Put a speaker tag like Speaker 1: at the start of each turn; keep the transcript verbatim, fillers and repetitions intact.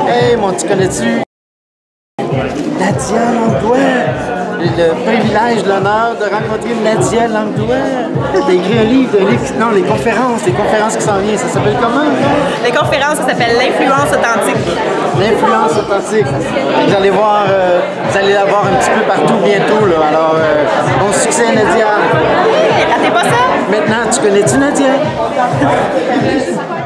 Speaker 1: Hey, mon, tu connais-tu Nadia Langlois? Le privilège, l'honneur de rencontrer Nadia Langlois. T'as écrit un livre, un livre, non, les conférences, les conférences qui s'en viennent, ça s'appelle comment?
Speaker 2: Les conférences, ça s'appelle l'influence authentique.
Speaker 1: L'influence authentique. Vous allez voir, euh, vous allez la voir un petit peu partout bientôt, là. Alors, euh, bon succès, Nadia.
Speaker 2: Ratez pas ça!
Speaker 1: Maintenant, tu connais-tu Nadia?